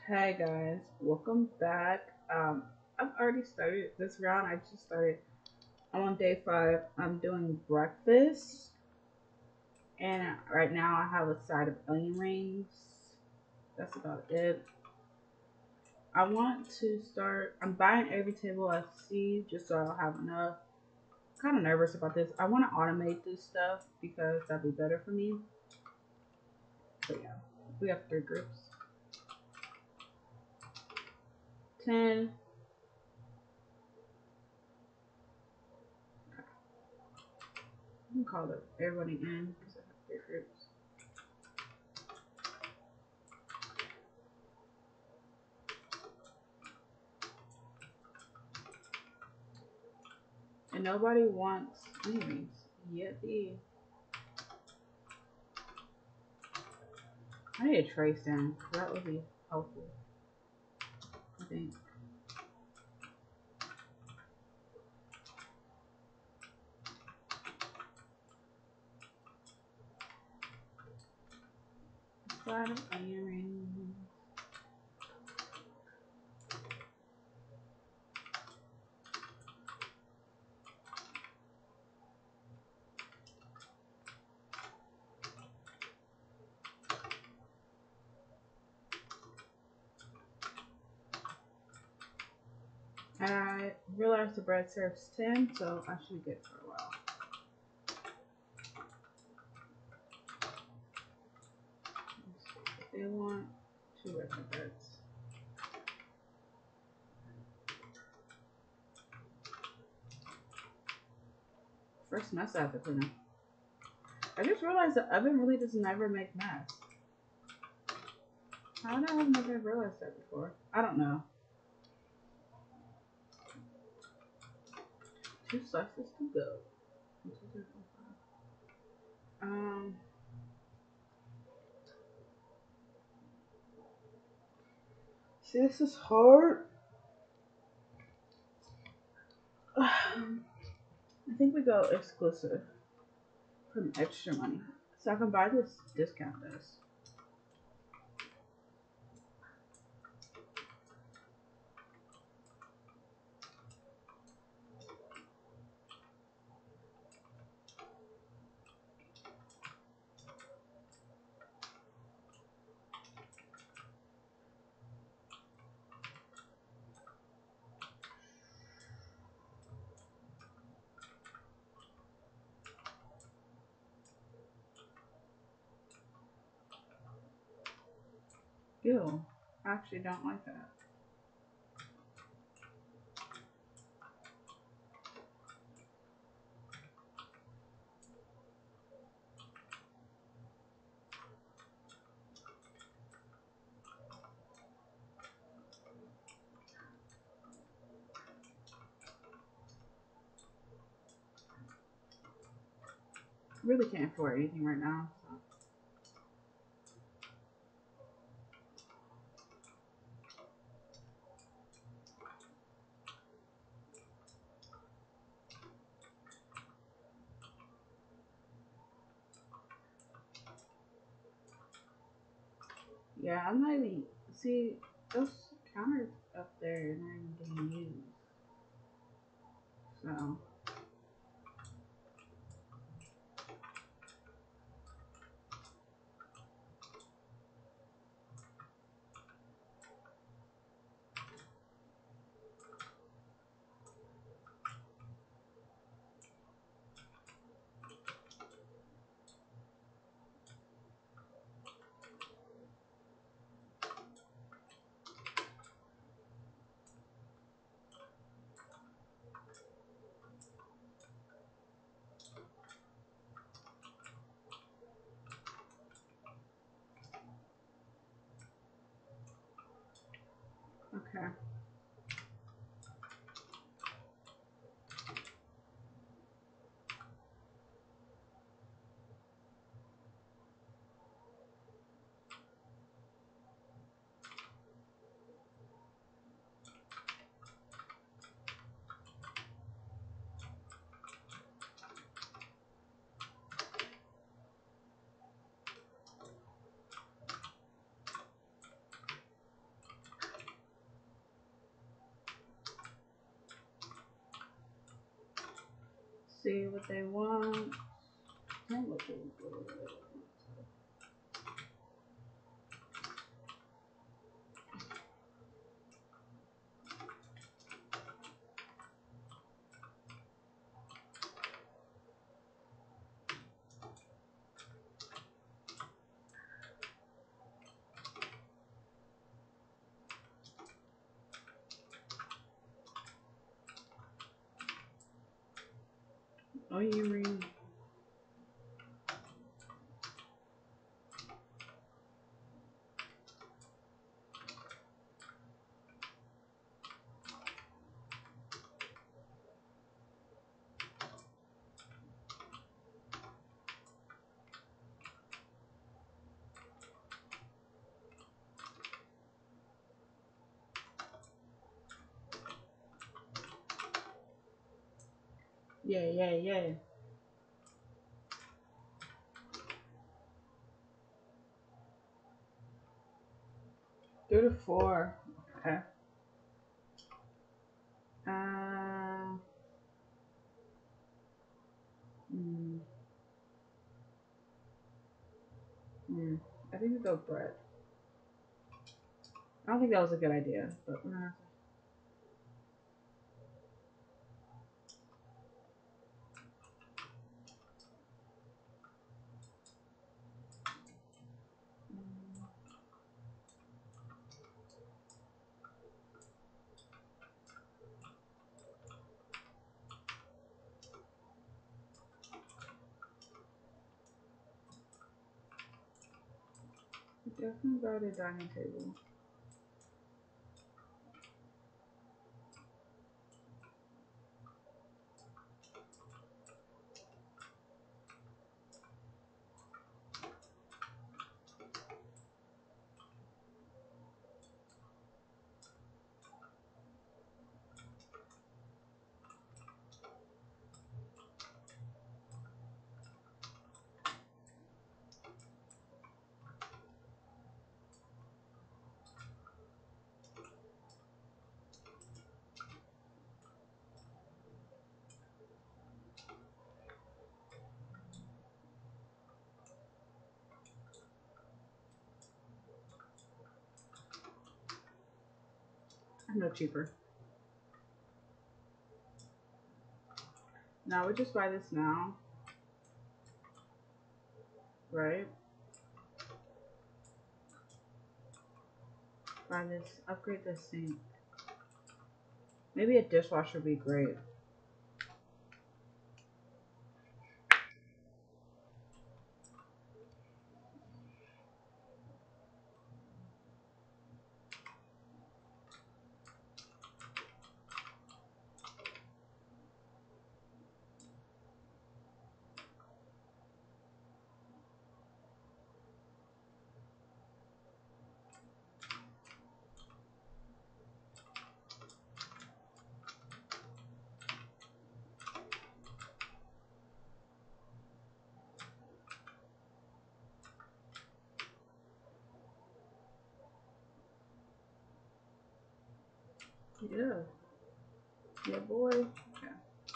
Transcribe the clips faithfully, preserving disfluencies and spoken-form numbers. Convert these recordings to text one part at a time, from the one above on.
Hey guys, welcome back. Um, I've already started this round. I just started. I'm on day five. I'm doing breakfast, and right now I have a side of onion rings. That's about it. I want to start. I'm buying every table I see just so I'll have enough. Kind of nervous about this. I want to automate this stuff because that'd be better for me. But yeah, we have three groups. Ten. I'm gonna call it everybody in because I have three groups. And nobody wants onions yet. The I need a tray stand. That would be helpful. I think. Side of onion rings. And I realized the bread serves ten, so I should get it for a while. If they want two regular breads. First mess I have to clean up. I just realized the oven really does never make mess. How did I have never realized that before? I don't know. Two slices to go. Um, see, this is hard. I think we go exclusive from extra money. So I can buy this discount this. Ew. I actually don't like that. Really can't afford anything right now. So. Yeah, I'm not even. See, those counters up there are not even getting used. So. Okay. see what they want. I'm looking good. Oh, you read. Yeah, yeah, yeah. Three to four. Okay. Uh, mm, mm. I think we go bread. I don't think that was a good idea, but uh, definitely got a dining table. No cheaper. Now we just buy this now, right? Buy this, upgrade this sink. Maybe a dishwasher would be great. Yeah. Yeah, boy. Okay.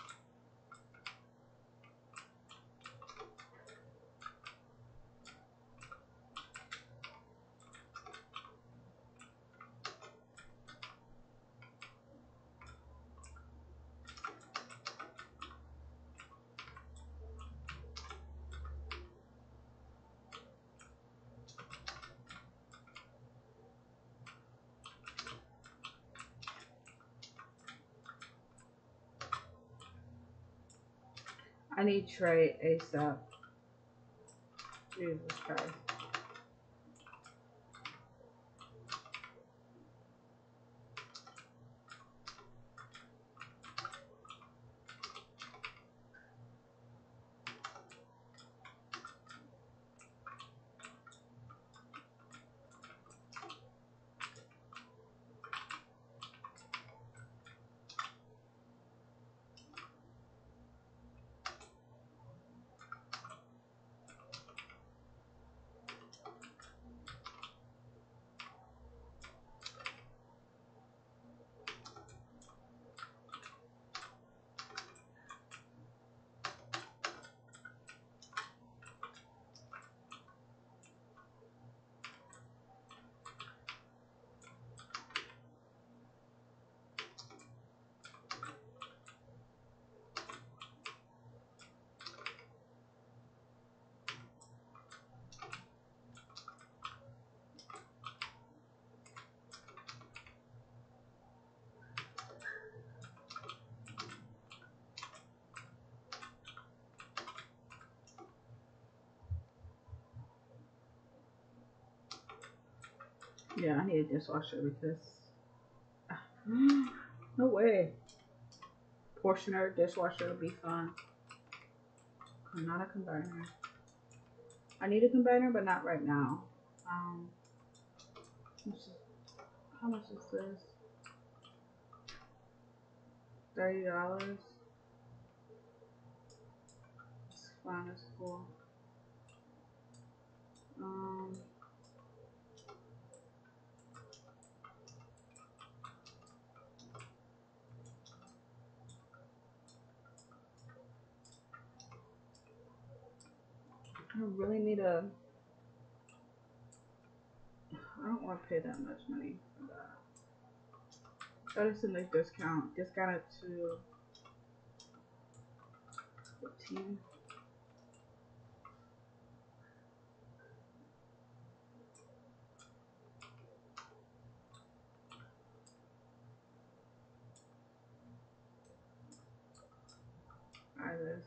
I need Trey ASAP. Jesus Christ. Yeah, I need a dishwasher because no way. Portioner, dishwasher would be fun. Not a combiner. I need a combiner, but not right now. Um, how much is this? Thirty dollars. It's fine. It's cool. Um, I really need a. I don't want to pay that much money for that. That is a nice discount. Discounted to fifteen. Try this.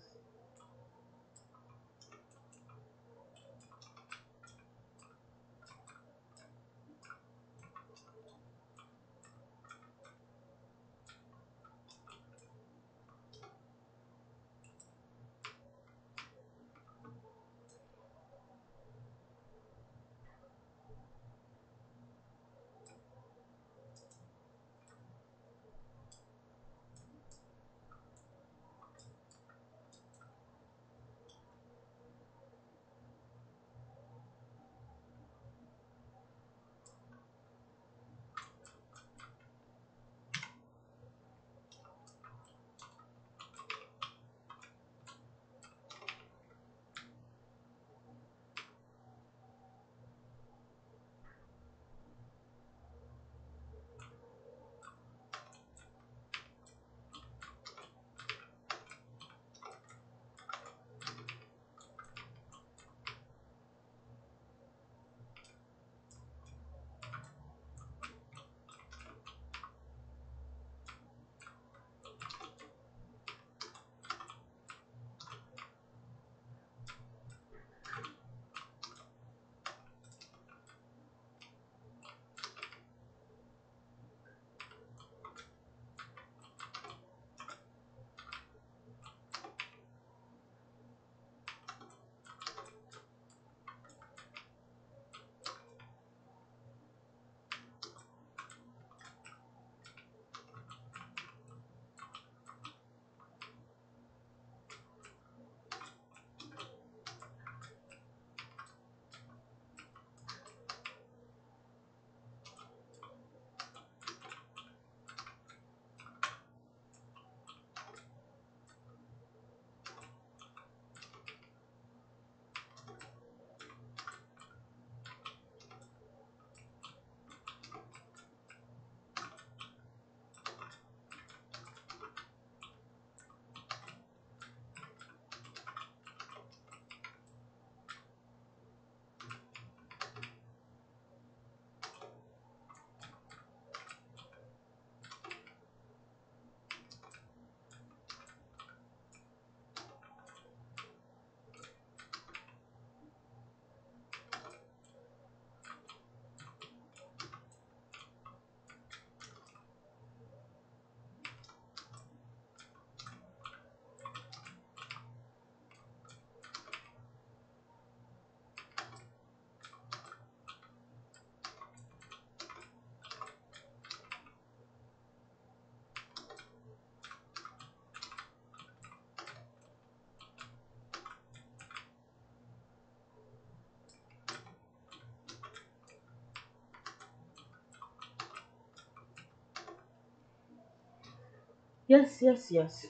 Yes, yes, yes.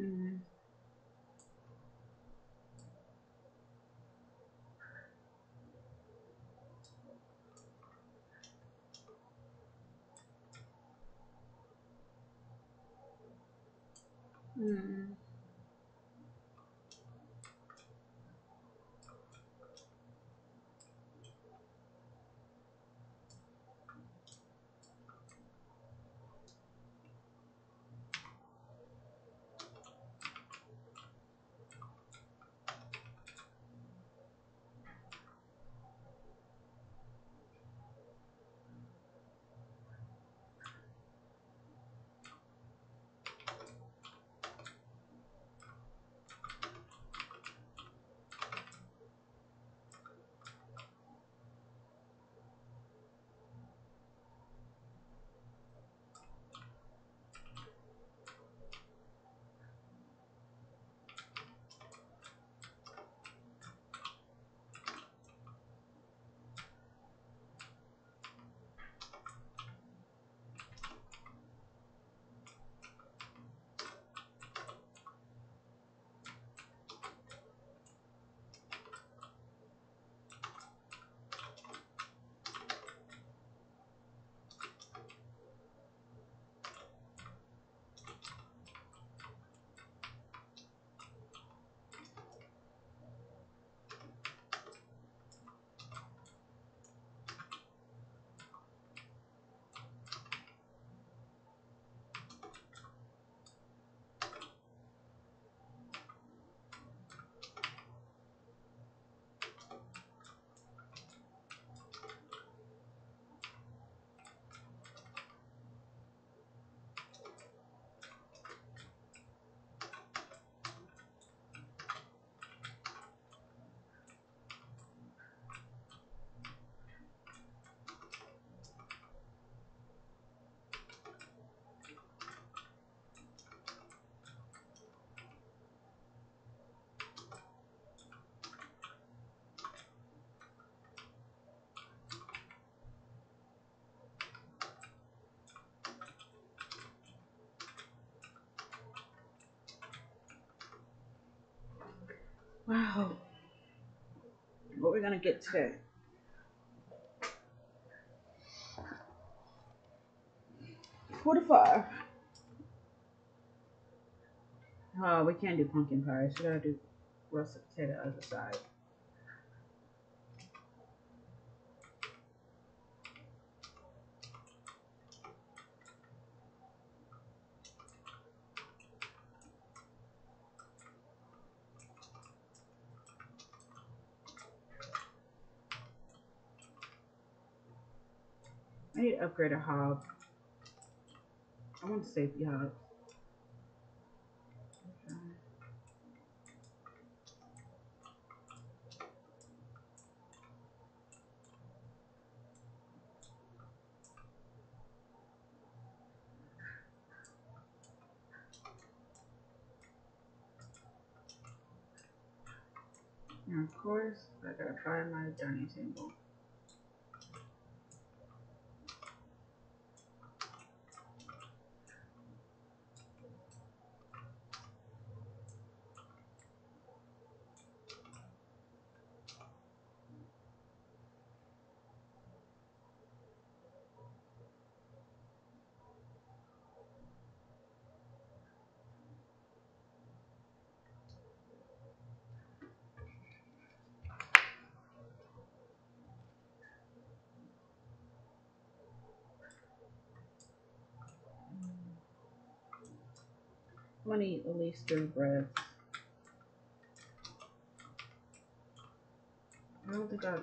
Mm. Mm. Wow. What we're gonna get today? Forty-five. Oh, we can't do pumpkin pie. So we gotta do roasted potato as a side. I need to upgrade a hob. I want safety hobs. And of course, I gotta find my dining table. I'm gonna eat at least three breads. I don't think I.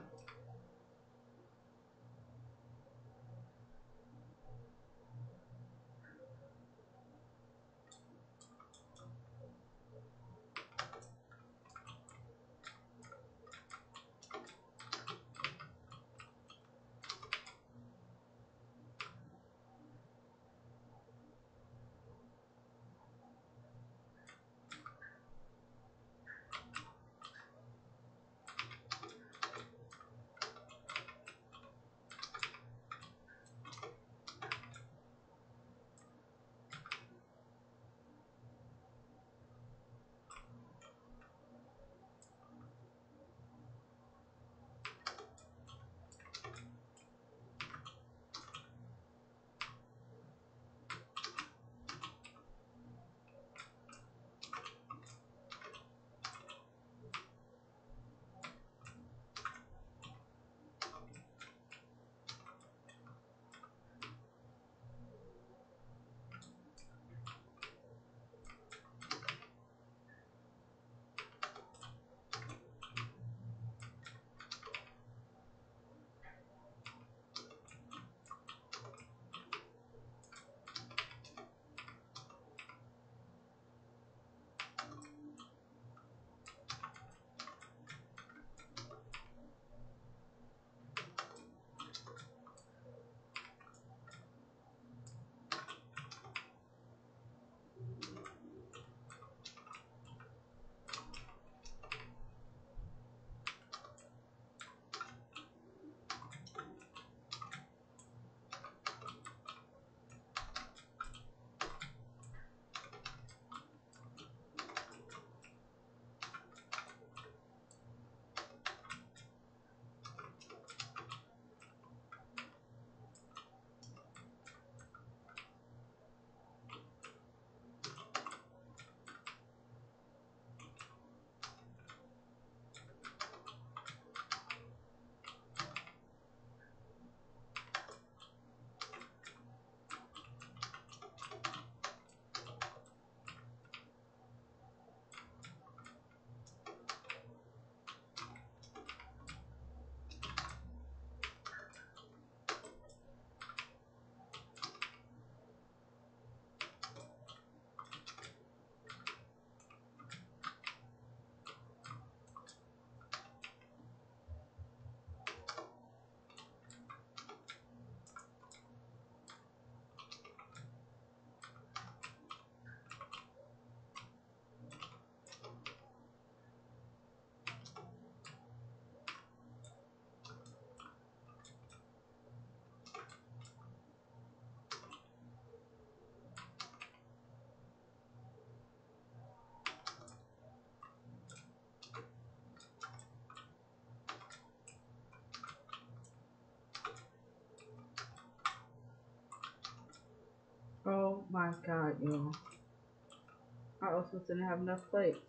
Oh my god, yo. I also didn't have enough plates.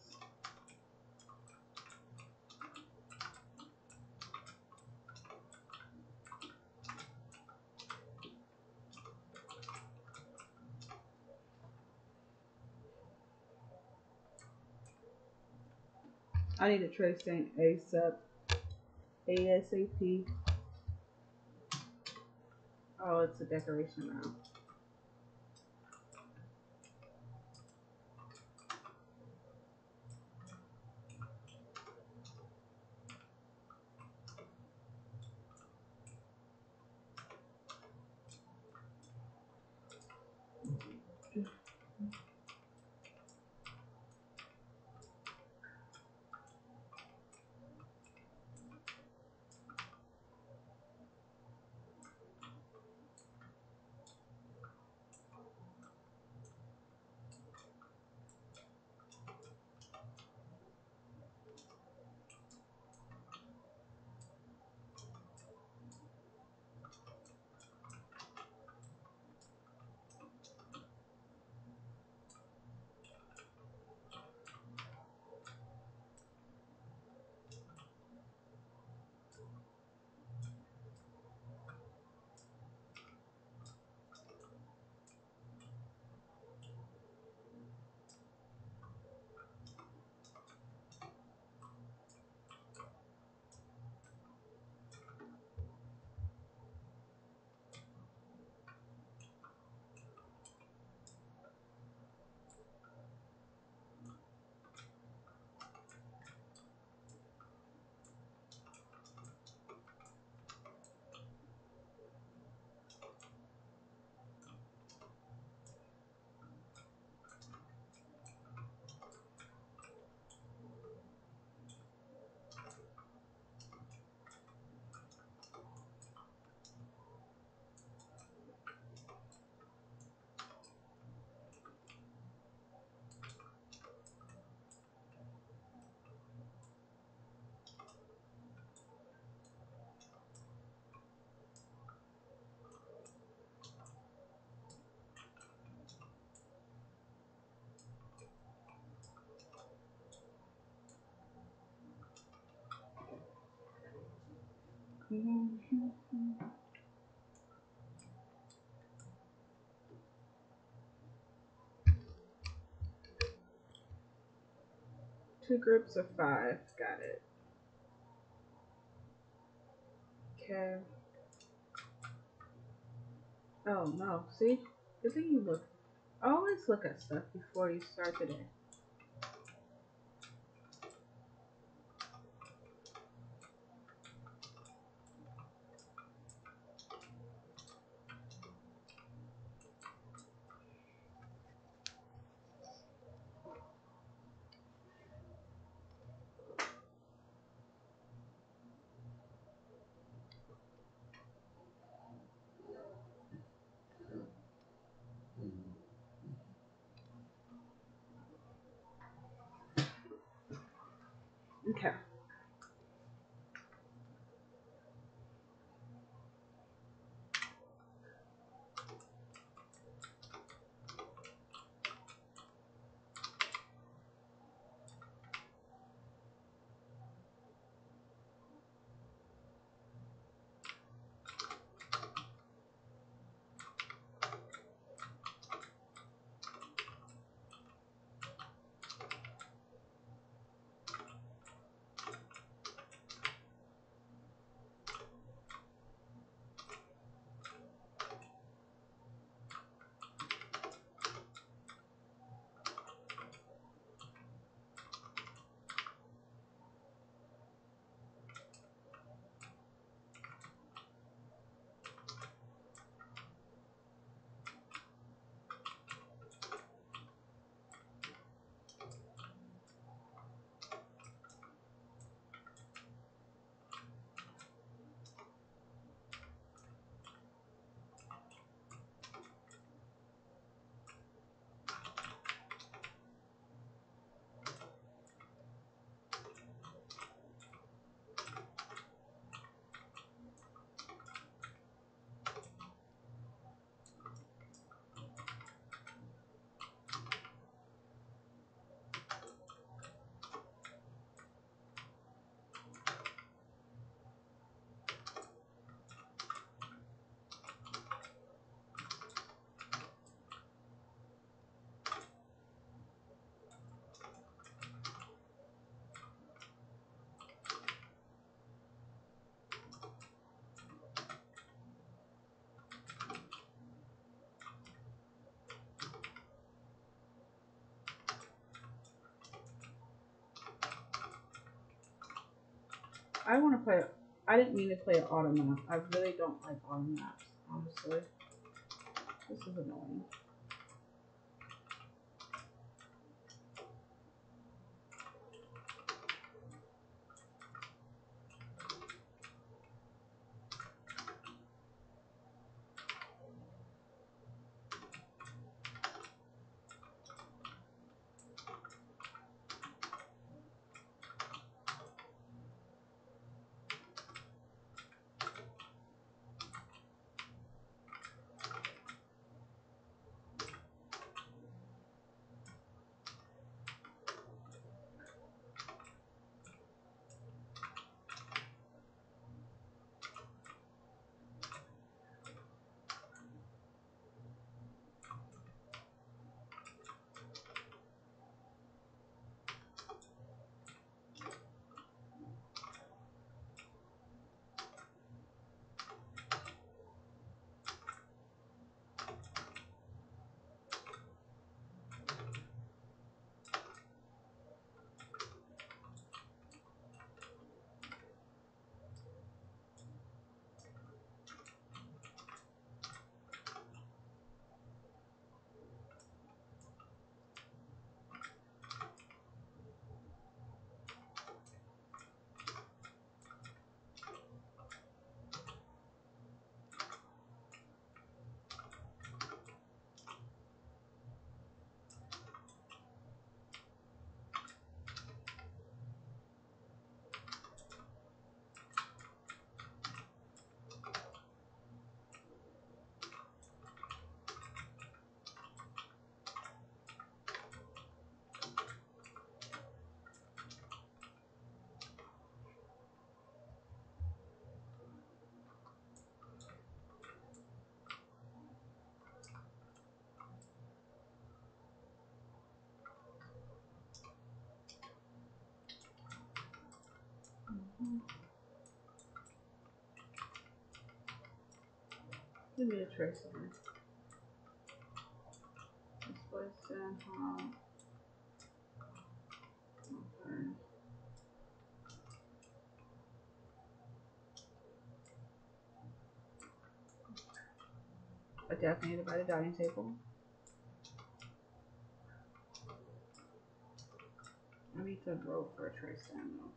I need to trace thing ASAP. ASAP. Oh, it's a decoration now. Two groups of five. Got it. Okay. Oh no. See? Good thing you look. Always look at stuff before you start the day. I want to play. I didn't mean to play an auto map. I really don't like auto maps, honestly. This is annoying. Give me a tracer. Display send home. Okay. A designated by the dining table. I need to roll for a trace stand though.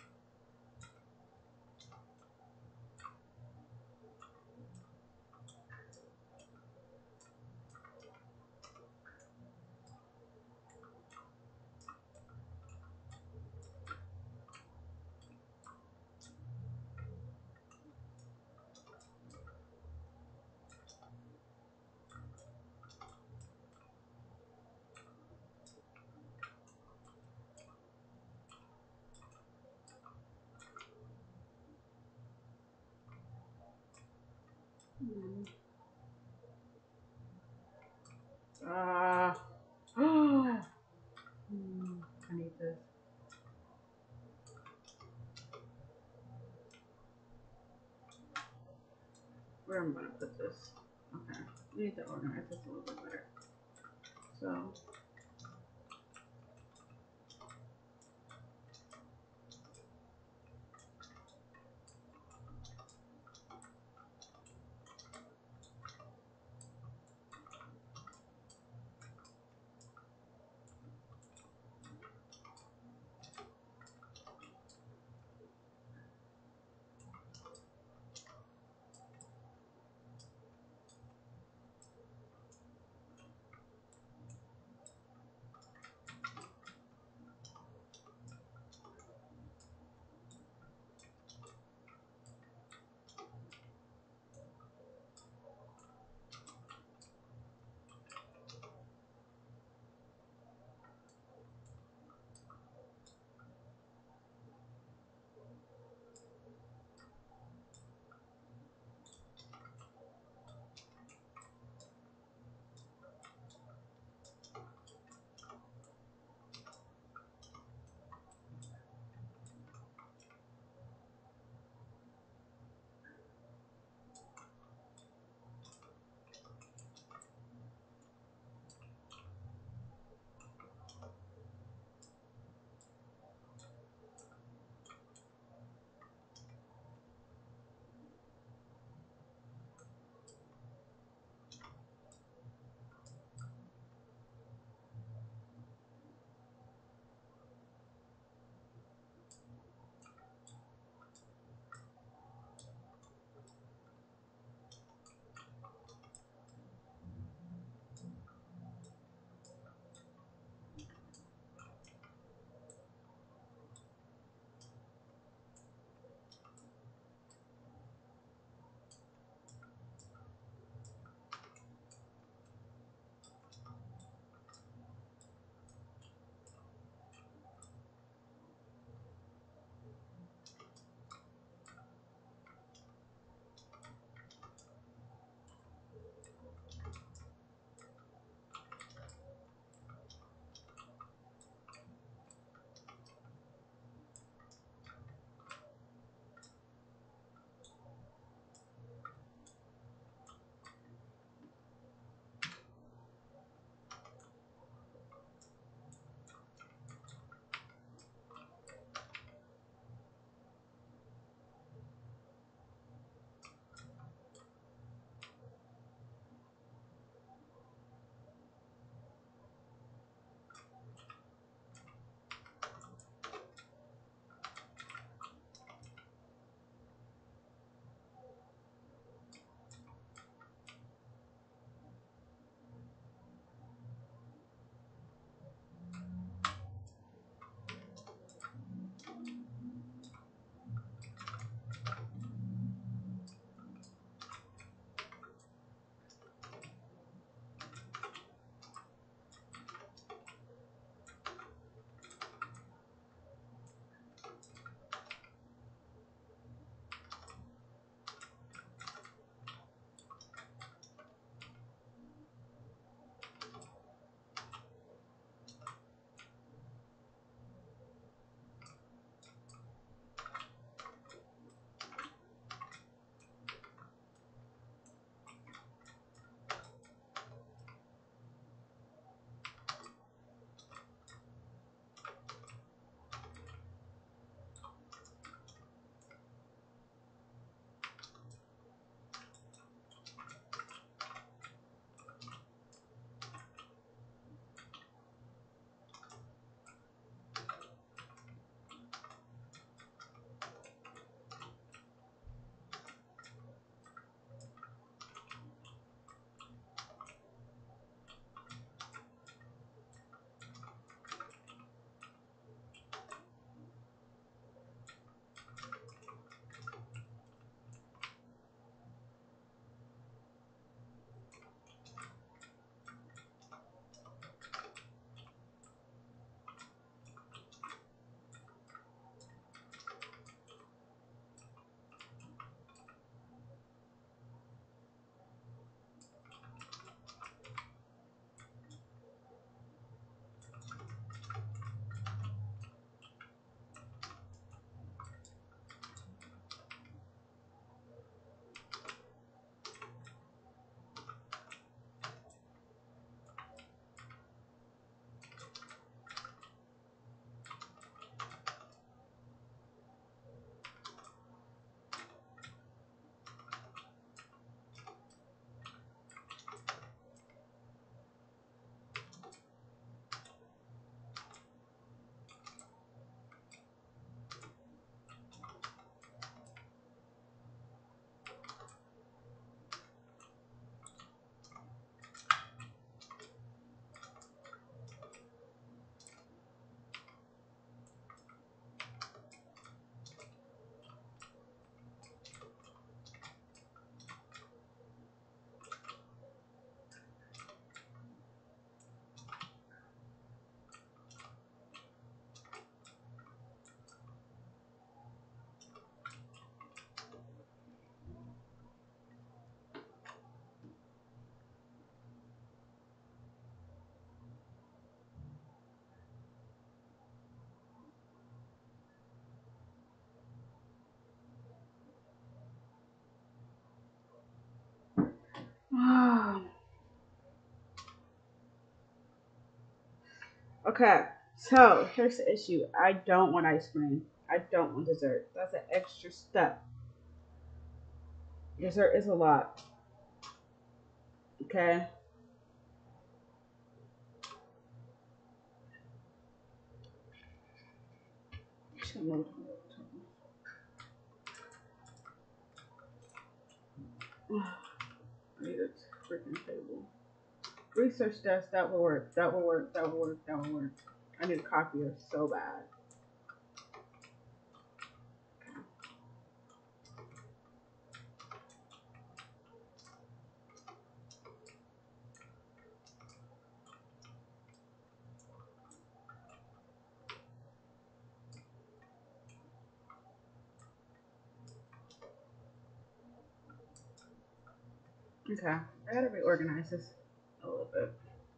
Hmm. Ah. Uh, hmm. I need this. Where am I gonna put this? Okay. We need to organize this a little bit better. So. Okay, so here's the issue. I don't want ice cream. I don't want dessert. That's an extra step. Dessert is a lot. Okay. I need a freaking table. Research desk, that will work. That will work. That will work. That will work. I need a copier so bad. Okay. I gotta reorganize this a little bit.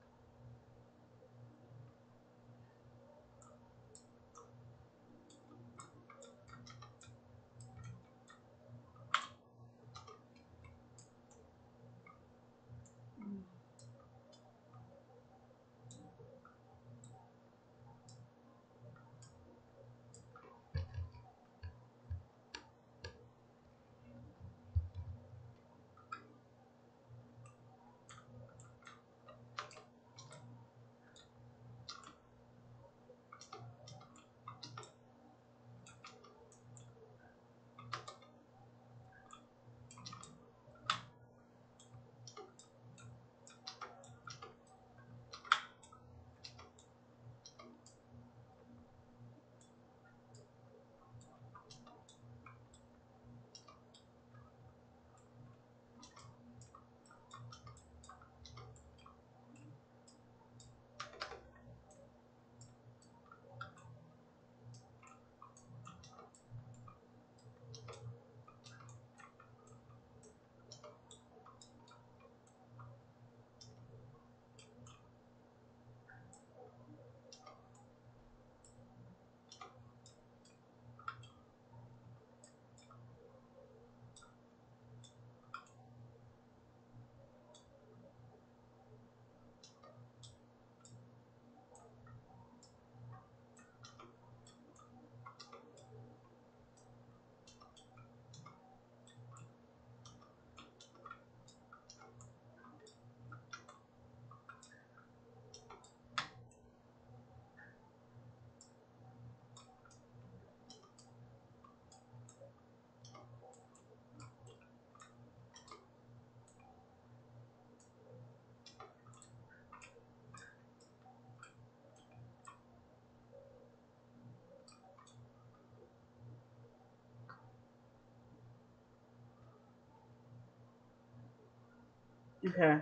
Okay.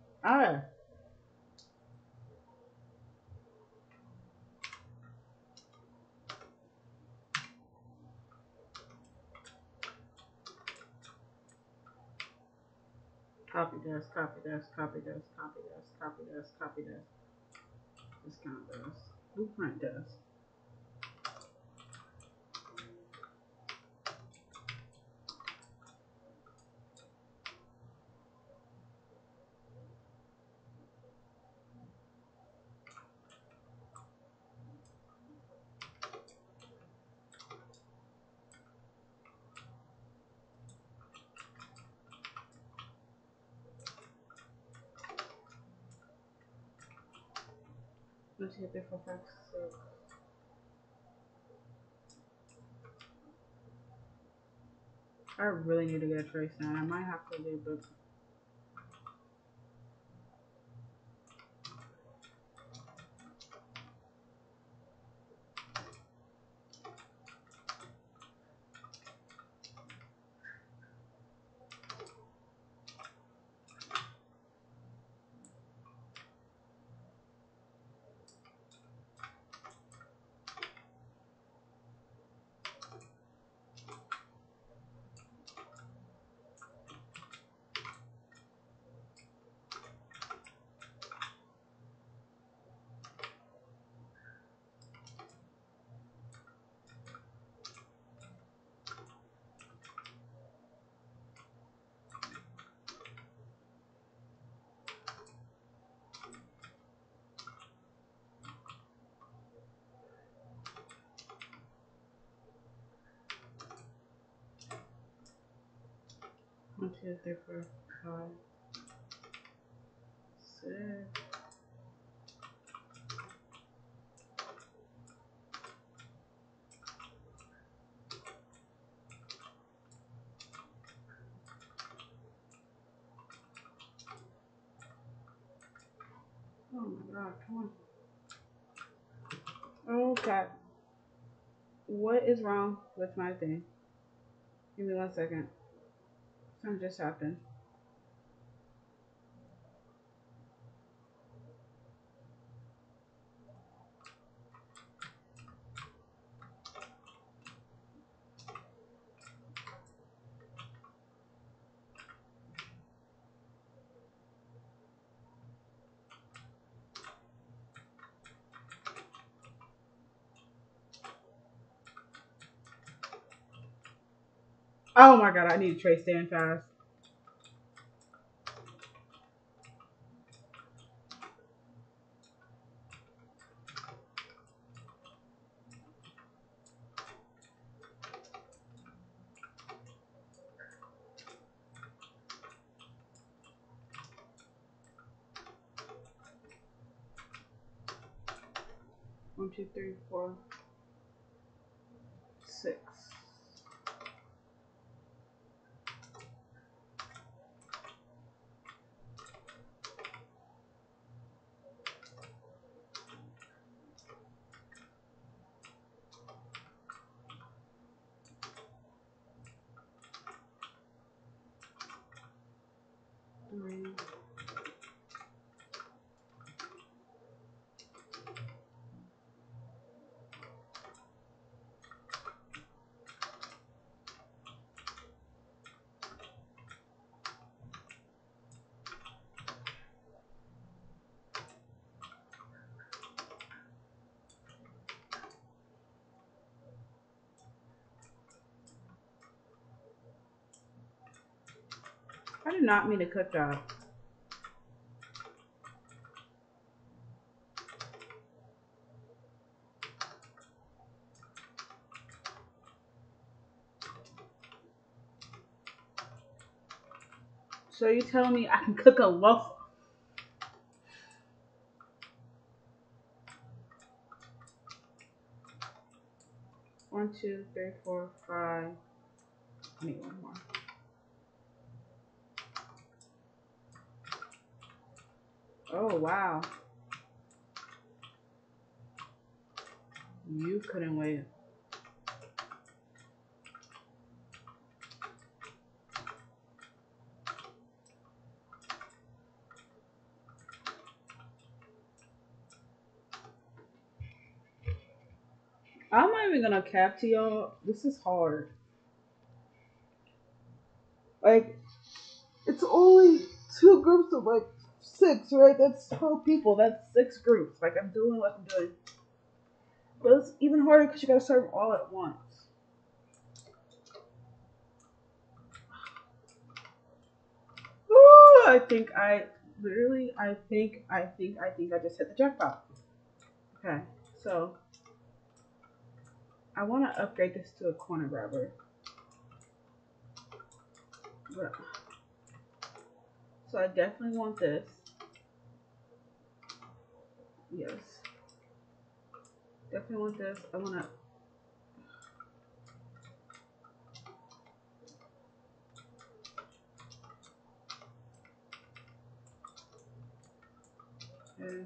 Ah. Copy this, copy this, copy this, copy this, copy this, copy this. Discount this. Blueprint this. One, two, three, four, five, six. I really need to get a trace now. I might have to do the. One, two, three, four, five, six. Oh my god, come on. Okay. What is wrong with my thing? Give me one second. Something just happened. Oh my god, I need to tray stand fast. One, two, three, four, six. Three. I did not mean to cut that. So you telling me I can cook a waffle? One, two, three, four, five. I need one more. Oh wow. You couldn't wait. I'm not even gonna cap to y'all. This is hard. Like, it's only two groups of like six, right? That's twelve people. That's six groups. Like, I'm doing what I'm doing. But it's even harder because you gotta serve them all at once. Ooh, I think I literally, I think, I think, I think I just hit the jackpot. Okay, so I want to upgrade this to a corner grabber. But, so I definitely want this. Yes. Definitely want this. I want to. Okay.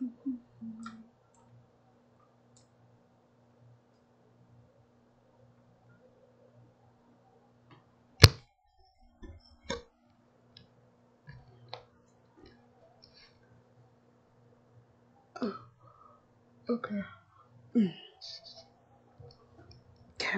Okay. Okay.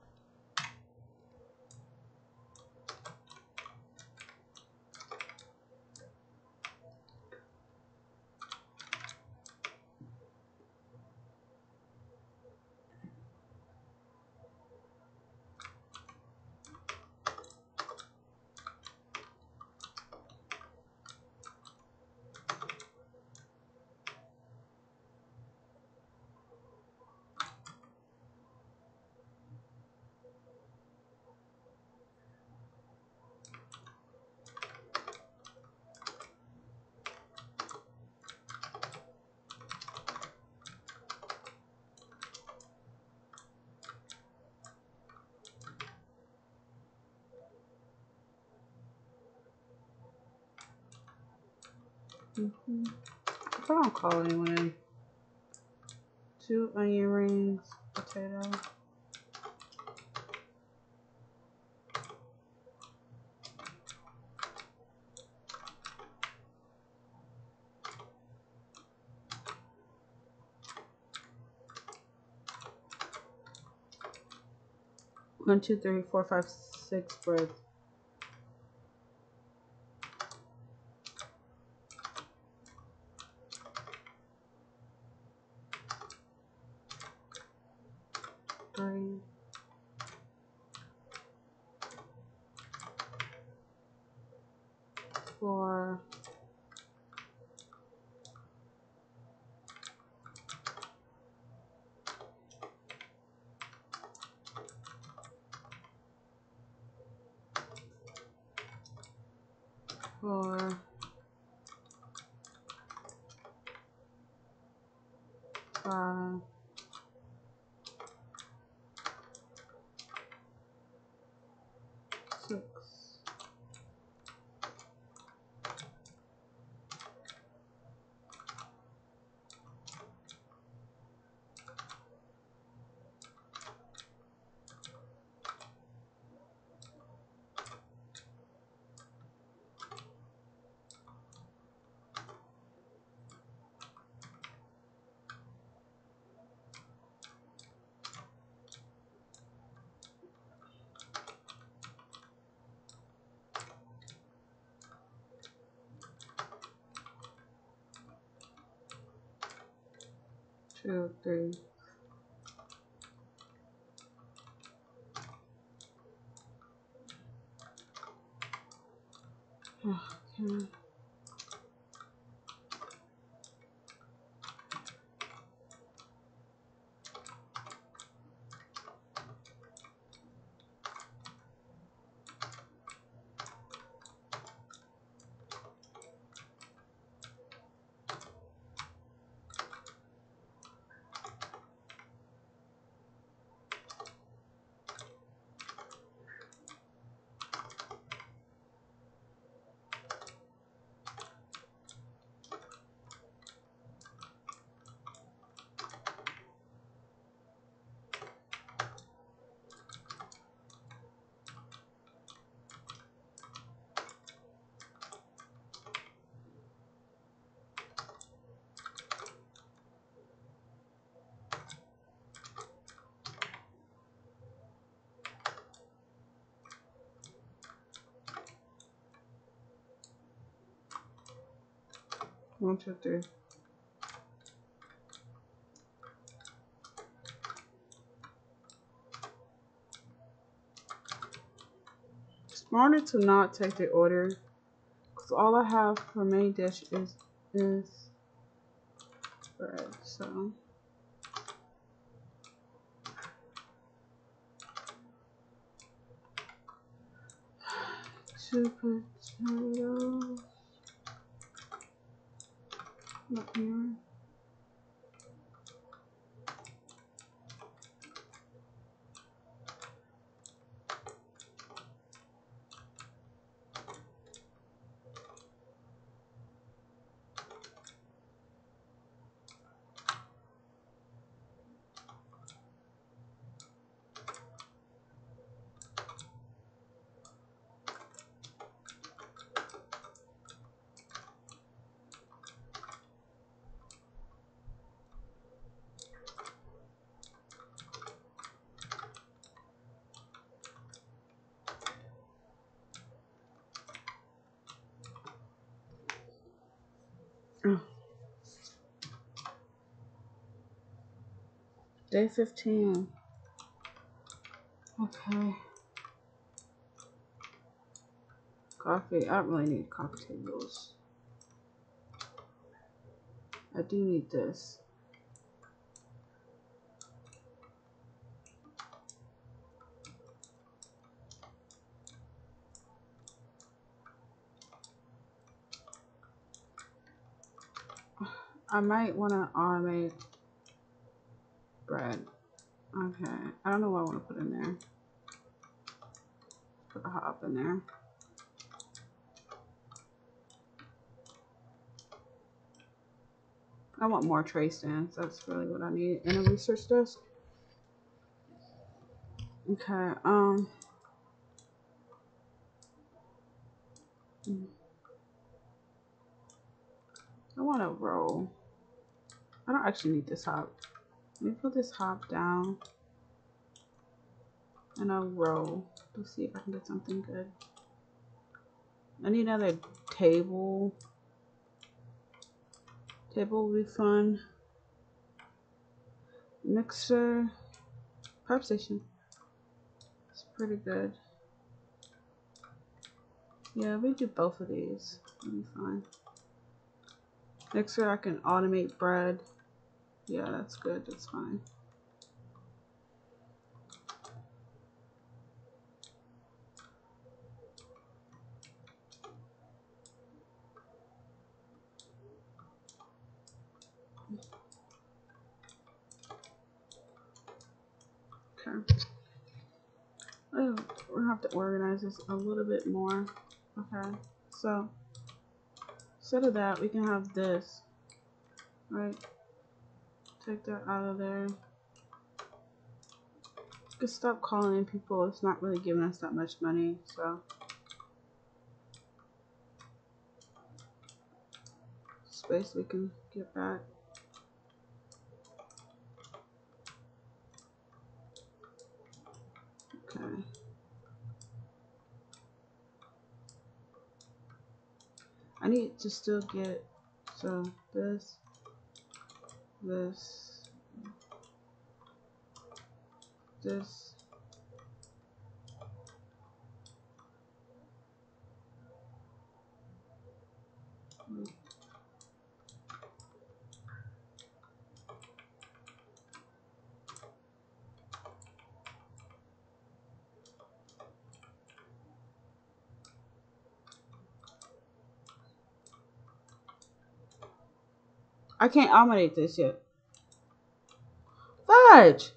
Mm-hmm. I don't call anyone. Two onion rings, potato. One, two, three, four, five, six bread. Three. Four. Four. Five. Six. Two, three. Okay. One, two, three. Smarter to not take the order, because all I have for main dish is is bread. So two potatoes. Up here. Day fifteen. Okay. Coffee. I don't really need coffee tables. I do need this. I might want to automate bread. Okay. I don't know what I want to put in there. Put a hop in there. I want more tray stands. That's really what I need in a research desk. Okay. Um. I want a roll. I don't actually need this hop. Let me put this hop down and a roll. Let's see if I can get something good. I need another table. Table will be fun. Mixer. Prep station. It's pretty good. Yeah, we do both of these. It'll be fine. Mixer, I can automate bread. Yeah, that's good. That's fine. Okay. Oh, we're gonna have to organize this a little bit more. Okay. So instead of that, we can have this. Right. Take that out of there. Just stop calling in people. It's not really giving us that much money, so space we can get back. Okay. I need to still get so this, this, this. I can't automate this yet. Fudge!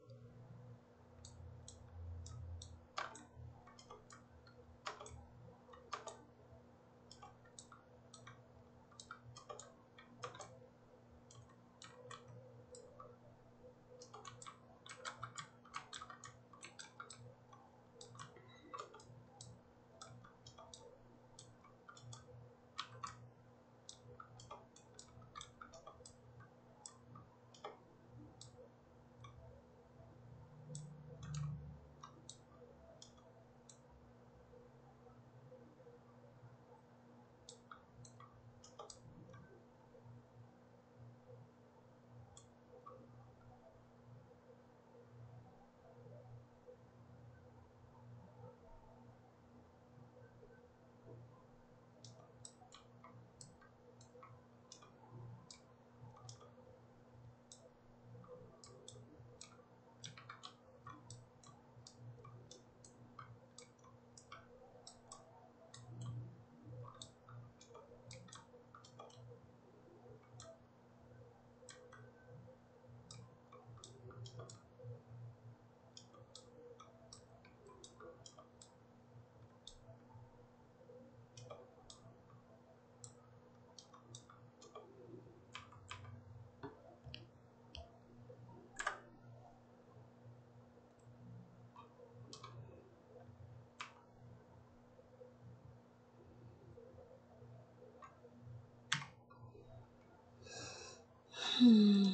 Hmm.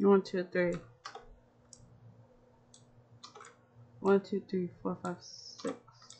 One, two, three. One, two, three, four, five, six.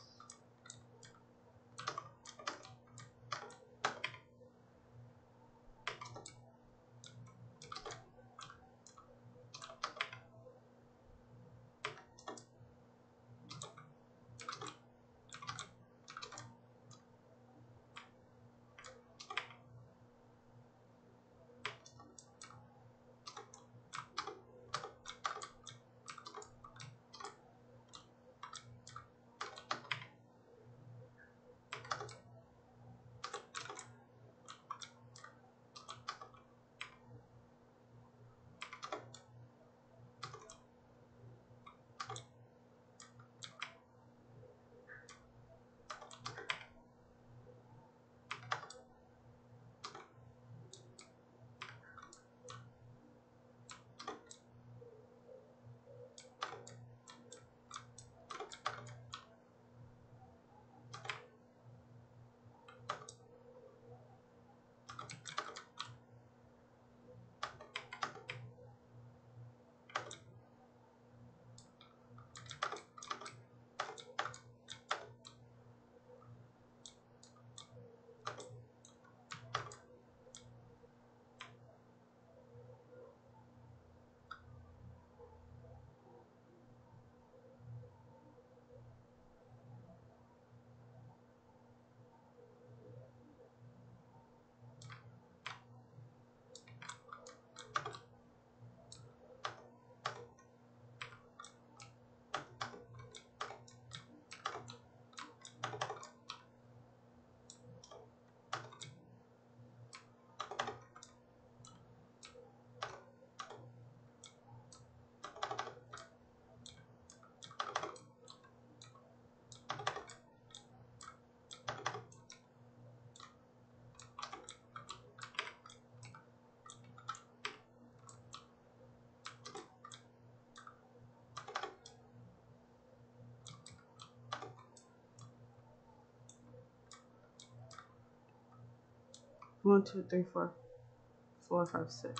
One, two, three, four, four, five, six.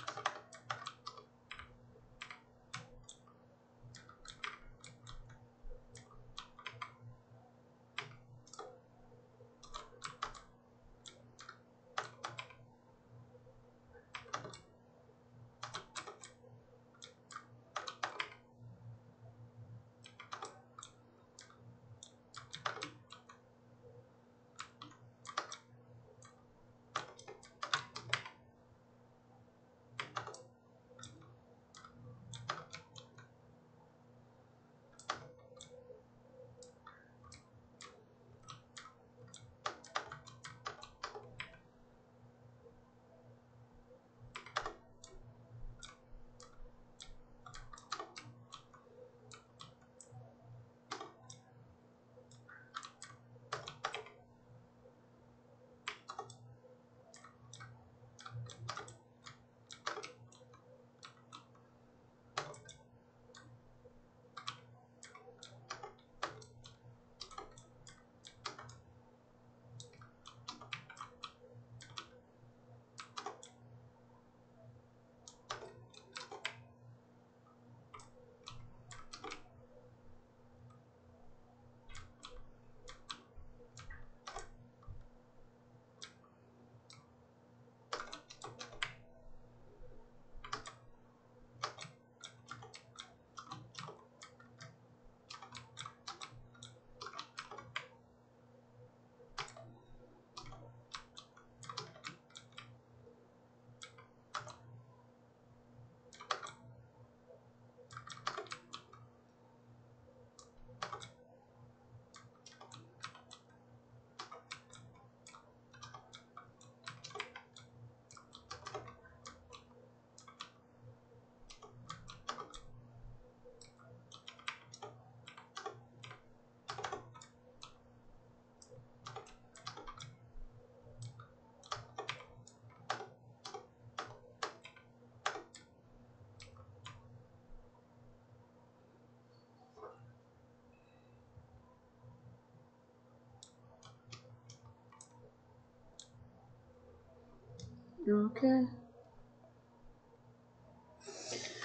You okay?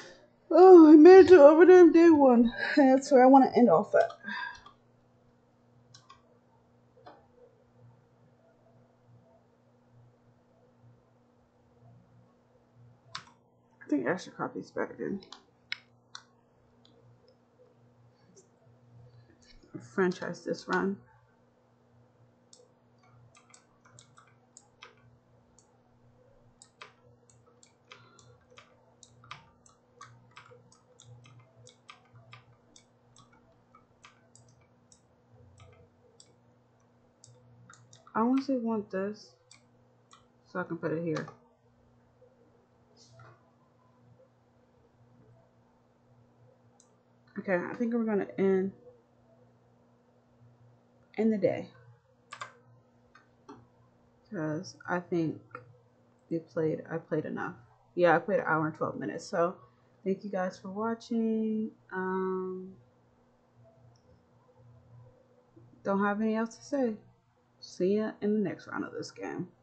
Oh, I made it to overtime day one. That's where I want to end off at. I think extra coffee is better than franchise this run. I honestly want this so I can put it here. Okay, I think we're gonna end in the day because I think we played. I played enough. Yeah, I played an hour and twelve minutes. So thank you guys for watching. Um, don't have any else to say. See ya in the next round of this game.